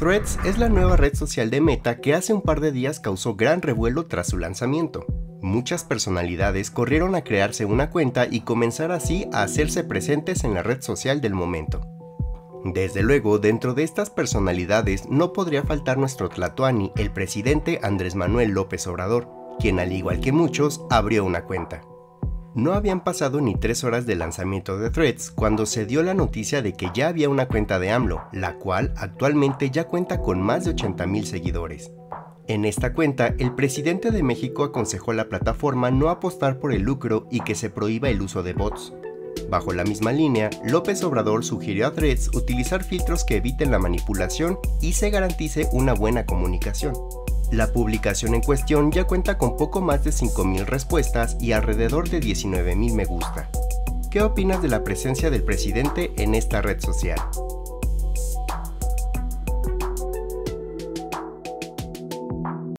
Threads es la nueva red social de Meta que hace un par de días causó gran revuelo tras su lanzamiento. Muchas personalidades corrieron a crearse una cuenta y comenzar así a hacerse presentes en la red social del momento. Desde luego, dentro de estas personalidades no podría faltar nuestro tlatoani, el presidente Andrés Manuel López Obrador, quien al igual que muchos, abrió una cuenta. No habían pasado ni 3 horas del lanzamiento de Threads cuando se dio la noticia de que ya había una cuenta de AMLO, la cual actualmente ya cuenta con más de 80,000 seguidores. En esta cuenta, el presidente de México aconsejó a la plataforma no apostar por el lucro y que se prohíba el uso de bots. Bajo la misma línea, López Obrador sugirió a Threads utilizar filtros que eviten la manipulación y se garantice una buena comunicación. La publicación en cuestión ya cuenta con poco más de 5,000 respuestas y alrededor de 19,000 me gusta. ¿Qué opinas de la presencia del presidente en esta red social?